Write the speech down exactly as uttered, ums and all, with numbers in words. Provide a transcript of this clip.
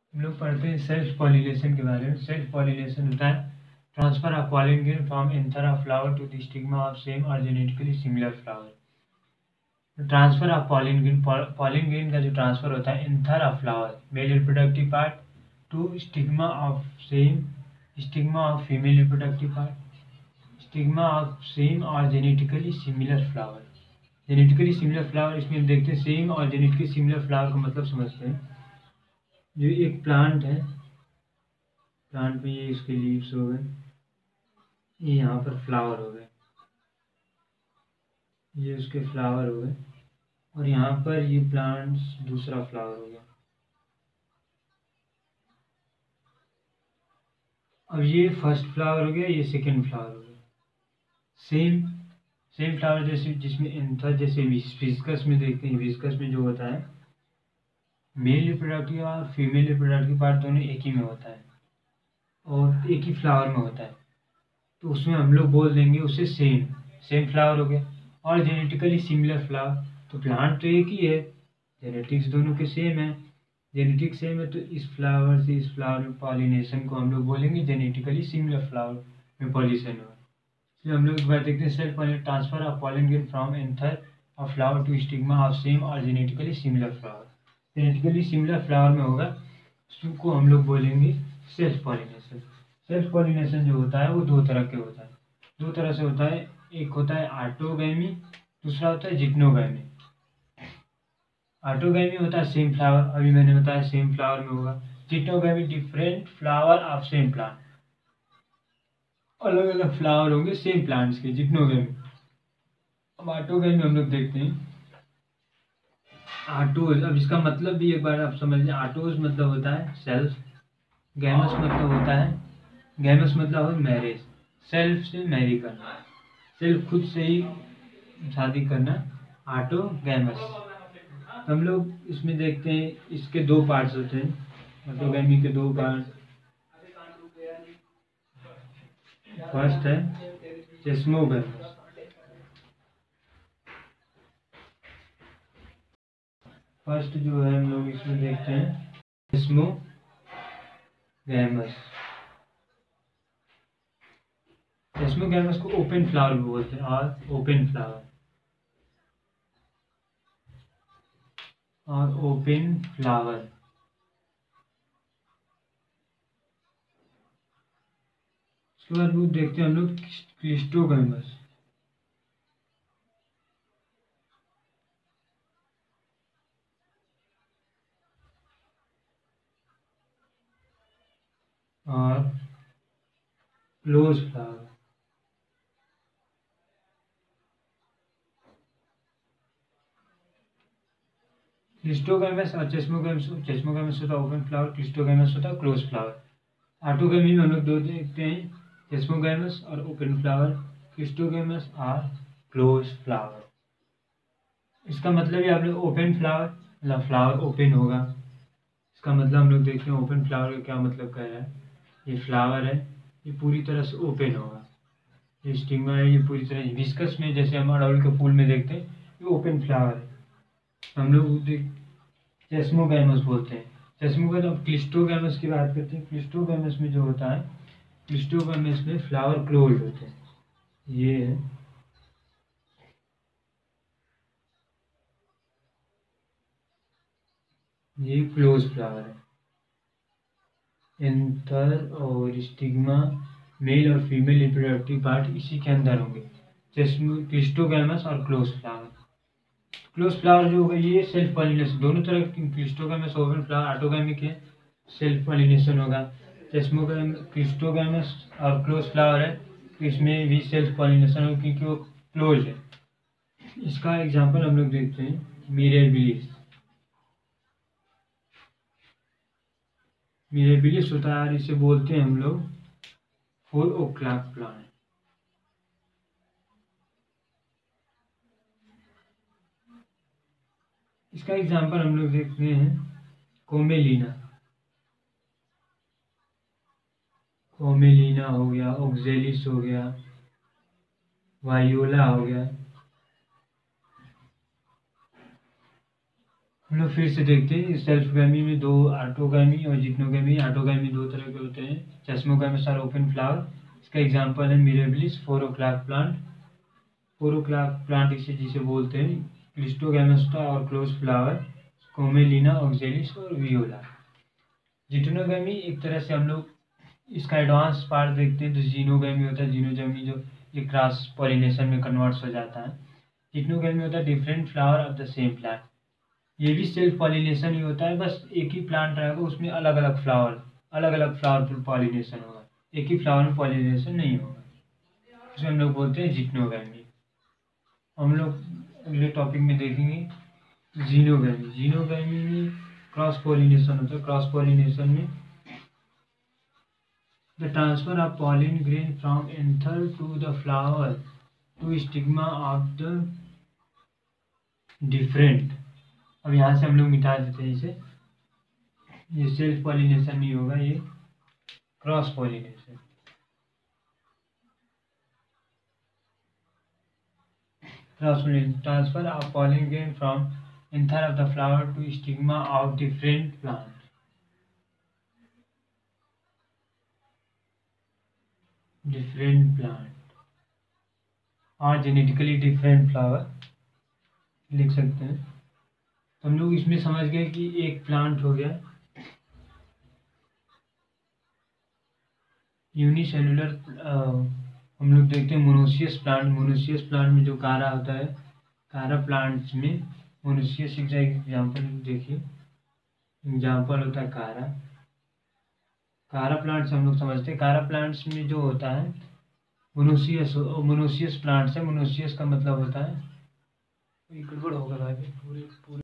हम लोग पढ़ते हैं सेल्फ पॉलिनेशन के बारे में। सेल्फ पॉलिनेशन होता है transfer of pollen grain from anther of flower to the stigma of same और genetically similar flower. Transfer of pollen grain, pollen grain का जो ट्रांसफर होता है anther of flower male reproductive part to stigma of same, stigma of female reproductive part, stigma of same और genetically similar flower. Genetically similar flower, इसमें हम देखते हैं same और जेनेटिकली सिमिलर फ्लावर का मतलब समझते हैं। जो एक प्लांट है, प्लांट में ये इसके लीव्स हो गए, ये यहाँ पर फ्लावर हो गए, ये उसके फ्लावर हो गए, और यहाँ पर ये प्लांट्स दूसरा फ्लावर हो गया। अब ये फर्स्ट फ्लावर हो गया, ये सेकंड फ्लावर हो गया। सेम सेम फ्लावर जैसे जिसमें एंथर, जैसे विस्कस में देखते हैं, विस्कस में जो होता है मेल रिप्रोडक्टिव और फीमेल रिप्रोडक्टिव पार्ट दोनों एक ही में होता है और एक ही फ्लावर में होता है, तो उसमें हम लोग बोल देंगे उसे सेम सेम फ्लावर हो गया। और जेनेटिकली सिमिलर फ्लावर, तो प्लांट तो एक ही है, जेनेटिक्स दोनों के सेम है, जेनेटिक्स सेम है, तो इस फ्लावर से इस फ्लावर में पॉलिनेशन को हम लोग बोलेंगे जेनेटिकली सिमिलर फ्लावर में पॉलिनेशन होगा। इसलिए हम लोग एक बार देखते हैं self transfer of pollen grain from anther of flower to stigma of same और genetically similar flower. Genetically similar flower में होगा, उसको हम लोग बोलेंगे सेल्फ पॉलिनेशन। सेल्फ पॉलिनेशन जो होता है वो दो तरह के होता है, दो तरह से होता है। एक होता है ऑटोगैमी, दूसरा होता है जिग्नोगैमी। ऑटोगैमी होता है सेम फ्लावर, अभी मैंने बताया सेम फ्लावर में होगा। Geitonogamy different flower of same plant, अलग अलग फ्लावर होंगे सेम प्लांट्स के, जिग्नोगैमी। अब ऑटोगैमी हम लोग देखते हैं। ऑटोज, अब इसका मतलब भी एक बार आप समझ लें। ऑटोज मतलब होता है सेल्फ, गैमस मतलब होता है, गैमस मतलब है मैरिज, सेल्फ से मैरी करना, सेल्फ खुद से ही शादी करना, ऑटो गैमस। तो हम लोग इसमें देखते हैं इसके दो पार्ट्स होते हैं, ऑटोगैमी के दो पार्ट। फर्स्ट है सेस्मोगैमस, फर्स्ट जो है हम लोग इसमें देखते हैं सेस्मोगैमस। सेस्मोगैमस को ओपन फ्लावर भी बोलते हैं, और ओपन फ्लावर और ओपन फ्लावर। उसके बाद वो देखते हैं हम लोग क्लिस्टोगैमस। और क्लोज फ्लावर। क्लिस्टोगैमस और चेस्मोगैमस, चेस्मोगैमस होता है ओपन फ्लावर, क्लिस्टोगैमस होता है क्लोज फ्लावर। ऑटोगैमी में हम लोग दो देखते हैं, चेस्मोगैमस और ओपन फ्लावर, क्लिस्टोगैमस और क्लोज फ्लावर। इसका मतलब है आप लोग ओपन फ्लावर मतलब फ्लावर ओपन होगा, इसका मतलब हम लोग देखते हैं ओपन फ्लावर का क्या मतलब कह रहा है। ये फ्लावर है, ये पूरी तरह से ओपन होगा, ये स्टिग्मा है, ये पूरी तरह विस्कस में जैसे हम अड़हुल के फूल में देखते हैं, ये ओपन फ्लावर है। हम लोग देख चेस्मोगैमस बोलते हैं। चेस्मोगैमस, अब क्लिस्टोगैमस की बात करते हैं। क्लिस्टोगैमस में जो होता है, क्लिस्टोगैमस में फ्लावर क्लोज होते हैं, ये है, ये क्लोज फ्लावर है। एंथर और स्टिग्मा, मेल और फीमेल रिप्रोडक्टिव पार्ट इसी के अंदर होंगे, चेस्मो क्लिस्टोगैमस और क्लोज फ्लावर। क्लोज फ्लावर जो होगा ये सेल्फ पॉलिनेशन, दोनों तरह की क्लिस्टोगैमस ओपन फ्लावर ऑटोगैमिक है, सेल्फ पॉलिनेशन होगा। चेस्मोगैम क्लिस्टोगैमस और क्लोज फ्लावर है, तो इसमें भी सेल्फ पॉलिनेशन होगा क्योंकि वो क्लोज है। इसका एग्जांपल हम लोग देखते हैं मिरेबिलिस। मिरेबिलिस होता है, इसे बोलते हैं हम लोग फोर ओ क्लॉक प्लांट। इसका एग्जांपल हम लोग देखते हैं कोमेलिना, कोमेलिना हो गया, ऑक्जेलिस हो गया, वायोला हो गया, हम लोग फिर से देखते हैं सेल्फगैमी में दो ऑटोगैमी और जिटनोगैमी। ऑटोगैमी दो तरह के होते हैं। Chasmogamous are open flower. इसका एग्जांपल है Mirabilis, four o'clock plant. Four o'clock plant इसे जिसे बोलते हैं। क्लिस्टोगैमस्टा और क्लोज फ्लावर, कोमेलिना, ऑक्जेलिस और वियोला। जिटनोगैमी एक तरह से हम लोग इसका एडवांस पार्ट देखते हैं तो जीनोगैमी होता है। जीनोगैमी जो ये क्रॉस पॉलिनेशन में कन्वर्ट्स हो जाता है। जिटनोगैमी होता है different flower of the same plant. ये भी सेल्फ पॉलिनेशन ही होता है, बस एक ही प्लांट रहेगा उसमें अलग अलग फ्लावर अलग अलग फ्लावर पॉलिनेशन होगा, एक ही फ्लावर में पॉलिनेशन नहीं होगा। उसे हम लोग बोलते हैं जिटनोगैमी। हम लोग अगले टॉपिक में देखेंगे जीनोगैमी। जीनोगैमी में क्रॉस पॉलिनेशन होता है। क्रॉस पॉलिनेशन में the transfer of pollen grain from anther to the flower to stigma of the different. अब यहाँ से हम लोग मिटा देते हैं इसे। ये सेल्फ पॉलिनेशन नहीं होगा, ये cross pollination. Cross pollination transfer of pollen grain from anther of the flower to stigma of different plant. Different plant और जेनेटिकली डिफरेंट फ्लावर लिख सकते हैं। तो हम लोग इसमें समझ गए कि एक प्लांट हो गया यूनिसेलुलर। हम लोग देखते हैं मोनोसियस प्लांट। मोनोसियस प्लांट में जो कारा होता है, कारा प्लांट्स में मोनोसियस एग्जाम्पल देखिए। एग्जाम्पल होता है कारा। कारा प्लांट्स हम लोग समझते हैं। कारा प्लांट्स में जो होता है मोनोसियस मोनोसियस प्लांट्स है। मोनोसियस का मतलब होता है, गड़बड़ होगा भाई पूरे पूरे